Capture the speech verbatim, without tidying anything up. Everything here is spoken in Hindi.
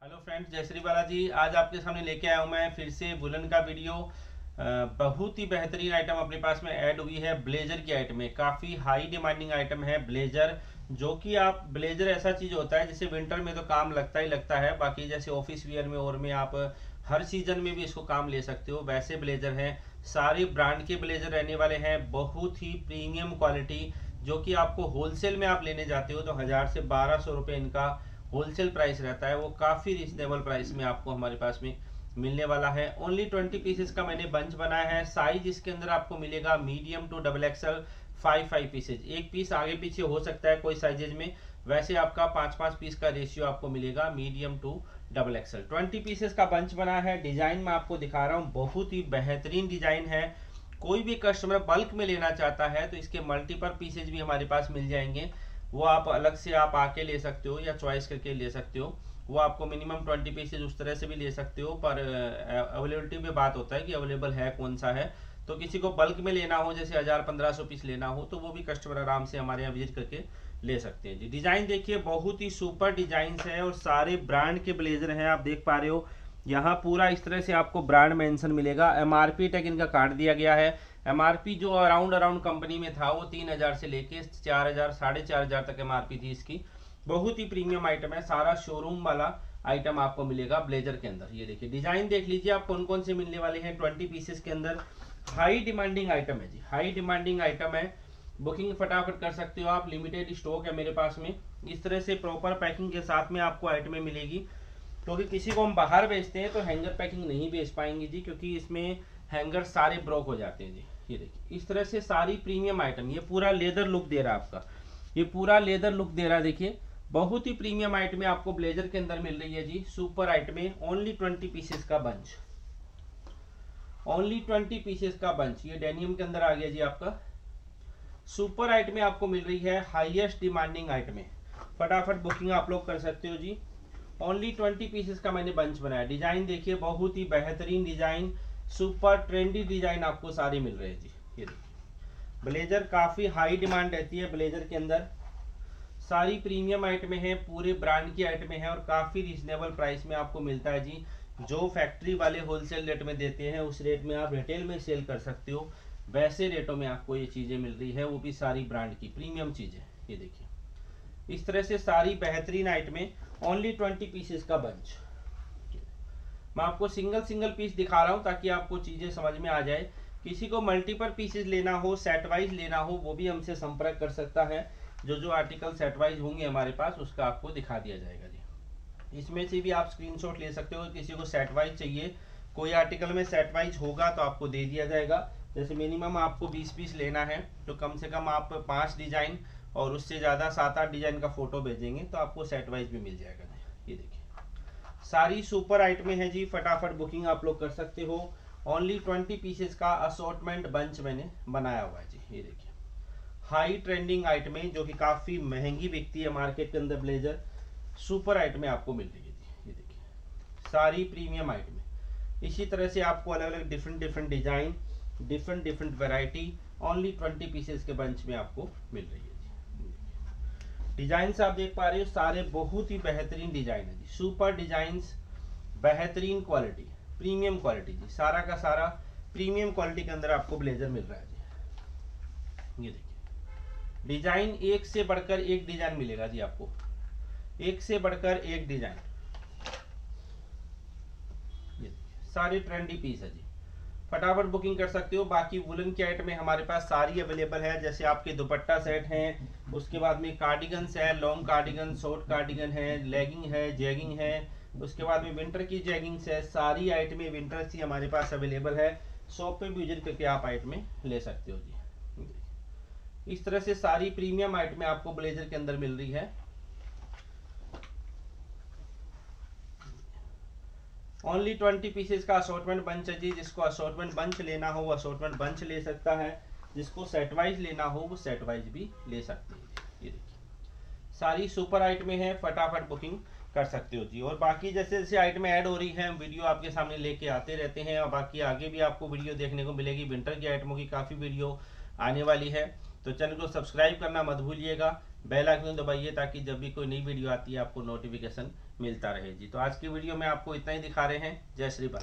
हेलो फ्रेंड्स, जय श्री बालाजी। आज आपके सामने लेके आया हूँ मैं फिर से वुलन का वीडियो। अ, बहुत ही बेहतरीन आइटम अपने पास में ऐड हुई है। ब्लेजर की आइटम है, काफ़ी हाई डिमांडिंग आइटम है ब्लेजर। जो कि आप ब्लेजर ऐसा चीज़ होता है जिसे विंटर में तो काम लगता ही लगता है, बाकी जैसे ऑफिस वियर में और में आप हर सीजन में भी इसको काम ले सकते हो, वैसे ब्लेजर हैं। सारे ब्रांड के ब्लेजर रहने वाले हैं, बहुत ही प्रीमियम क्वालिटी। जो कि आपको होलसेल में आप लेने जाते हो तो हज़ार से बारह सौ रुपये इनका होलसेल प्राइस रहता है। वो काफ़ी रिजनेबल प्राइस में आपको हमारे पास में मिलने वाला है। ओनली ट्वेंटी पीसेस का मैंने बंच बनाया है। साइज इसके अंदर आपको मिलेगा medium to double XL. Five five pieces, एक पीस आगे पीछे हो सकता है कोई साइजेज में, वैसे आपका पांच पांच पीस का रेशियो आपको मिलेगा medium to double XL. Twenty pieces का बंच बना है। डिजाइन मैं आपको दिखा रहा हूँ, बहुत ही बेहतरीन डिजाइन है। कोई भी कस्टमर बल्क में लेना चाहता है तो इसके मल्टीपल पीसेज भी हमारे पास मिल जाएंगे। वो आप अलग से आप आके ले सकते हो या चॉइस करके ले सकते हो। वो आपको मिनिमम ट्वेंटी पीसेज उस तरह से भी ले सकते हो, पर अवेलेबिलिटी में बात होता है कि अवेलेबल है कौन सा है। तो किसी को बल्क में लेना हो, जैसे हजार पंद्रह सौ पीस लेना हो, तो वो भी कस्टमर आराम से हमारे यहाँ विजिट करके ले सकते हैं जी। डिजाइन देखिए, बहुत ही सुपर डिजाइन है और सारे ब्रांड के ब्लेजर हैं। आप देख पा रहे हो यहाँ पूरा इस तरह से आपको ब्रांड मेंशन मिलेगा। एमआरपी टैग इनका काट दिया गया है। एमआरपी जो अराउंड अराउंड कंपनी में था वो तीन हजार से लेके चार हजार साढ़े चार हजार तक एमआरपी थी इसकी। बहुत ही प्रीमियम आइटम है, सारा शोरूम वाला आइटम आपको मिलेगा ब्लेजर के अंदर। ये देखिए डिजाइन देख लीजिए आप कौन कौन से मिलने वाले हैं ट्वेंटी पीसेस के अंदर। हाई डिमांडिंग आइटम है जी, हाई डिमांडिंग आइटम है। बुकिंग फटाफट कर सकते हो आप, लिमिटेड स्टॉक है मेरे पास में। इस तरह से प्रॉपर पैकिंग के साथ में आपको आइटमें मिलेगी, क्योंकि तो किसी को हम बाहर बेचते हैं तो हैंगर पैकिंग नहीं बेच पाएंगे जी, क्योंकि इसमें हैंगर सारे ब्रोक हो जाते हैं जी। ये देखिए इस तरह से सारी प्रीमियम आइटम, ये पूरा लेदर लुक दे रहा है आपका, ये पूरा लेदर लुक दे रहा है। देखिए बहुत ही प्रीमियम आइटम आपको ब्लेजर के अंदर मिल रही है जी। Super item, only twenty pieces का बंच, ओनली ट्वेंटी पीसेस का बंच। ये डेनियम के अंदर आ गया जी आपका। सुपर आइटम आपको मिल रही है, हाईएस्ट डिमांडिंग आइटम। फटाफट बुकिंग आप लोग कर सकते हो जी। ओनली ट्वेंटी पीसेस का मैंने बंच बनाया। डिजाइन देखिए, बहुत ही बेहतरीन डिजाइन, सुपर ट्रेंडी डिजाइन आपको सारी मिल रहे हैं जी। ये देखिए ब्लेजर काफी हाई डिमांड रहती है ब्लेजर के अंदर। सारी प्रीमियम आइटमें हैं, पूरे ब्रांड की आइटमें हैं और काफी रिजनेबल प्राइस में आपको मिलता है जी। जो फैक्ट्री वाले होलसेल रेट में देते हैं उस रेट में आप रिटेल में सेल कर सकते हो, वैसे रेटों में आपको ये चीजें मिल रही है, वो भी सारी ब्रांड की प्रीमियम चीजें। ये देखिए इस तरह से सारी बेहतरीन आइटमें, ओनली ट्वेंटी पीसेस का बंच। मैं आपको सिंगल सिंगल पीस दिखा रहा हूं ताकि आपको चीजें समझ में आ जाए। किसी को मल्टीपल पीसेस लेना हो, सेट वाइज लेना हो, वो भी हमसे संपर्क कर सकता है। जो जो आर्टिकल सेट वाइज होंगे हमारे पास उसका आपको दिखा दिया जाएगा जी। इसमें से भी आप स्क्रीनशॉट ले सकते हो। किसी को सेट वाइज चाहिए, कोई आर्टिकल में सेट वाइज होगा तो आपको दे दिया जाएगा। जैसे मिनिमम आपको बीस पीस लेना है तो कम से कम आप पांच डिजाइन और उससे ज्यादा सात आठ डिजाइन का फोटो भेजेंगे तो आपको सेट वाइज भी मिल जाएगा जी। ये देखिए सारी सुपर आइटमें हैं जी, फटाफट बुकिंग आप लोग कर सकते हो। ओनली ट्वेंटी पीसेस का असॉर्टमेंट बंच मैंने बनाया हुआ है जी। ये देखिए हाई ट्रेंडिंग आइटमें जो कि काफी महंगी बिकती है मार्केट के अंदर, ब्लेजर सुपर आइटमें आपको मिल रही है जी। ये देखिए सारी प्रीमियम आइटमें। इसी तरह से आपको अलग अलग different different design, different different variety only twenty pieces के बंच में आपको मिल रही है जी। डिजाइन आप देख पा रहे हो, सारे बहुत ही बेहतरीन डिजाइन है जी। सुपर डिजाइन, बेहतरीन क्वालिटी, प्रीमियम क्वालिटी जी। सारा का सारा प्रीमियम क्वालिटी के अंदर आपको ब्लेजर मिल रहा है जी। ये देखिए डिजाइन एक से बढ़कर एक डिजाइन मिलेगा जी आपको, एक से बढ़कर एक डिजाइन। ये देखिए सारे ट्रेंडी पीस है जी, फटाफट बुकिंग कर सकते हो। बाकी वुलन की आइटमें हमारे पास सारी अवेलेबल है। जैसे आपके दुपट्टा सेट हैं, उसके बाद में कार्डिगन्स है, लॉन्ग कार्डिगन, शॉर्ट कार्डिगन है, लेगिंग है, जैगिंग है, उसके बाद में विंटर की जैगिंग्स है। सारी आइटमें विंटर की हमारे पास अवेलेबल है। शॉप पे भी विजिट करके आप आइटमें ले सकते हो जी। इस तरह से सारी प्रीमियम आइटमें आपको ब्लेजर के अंदर मिल रही है। ओनली ट्वेंटी पीसेस का असॉर्टमेंट बंच है जी। जिसको असॉर्टमेंट बंच लेना हो वो असॉर्टमेंट बंच ले सकता है, जिसको सेट वाइज लेना हो वो सेट वाइज भी ले सकते हैं। ये देखिए सारी सुपर आइटमें हैं, फटाफट बुकिंग कर सकते हो जी। और बाकी जैसे जैसे आइटमें ऐड हो रही हैं वीडियो आपके सामने लेके आते रहते हैं, और बाकी आगे भी आपको वीडियो देखने को मिलेगी। विंटर की आइटमों की काफ़ी वीडियो आने वाली है, तो चैनल को सब्सक्राइब करना मत भूलिएगा। बेल आइकन दबाइए ताकि जब भी कोई नई वीडियो आती है आपको नोटिफिकेशन मिलता रहे जी। तो आज की वीडियो में आपको इतना ही दिखा रहे हैं। जय श्री राम।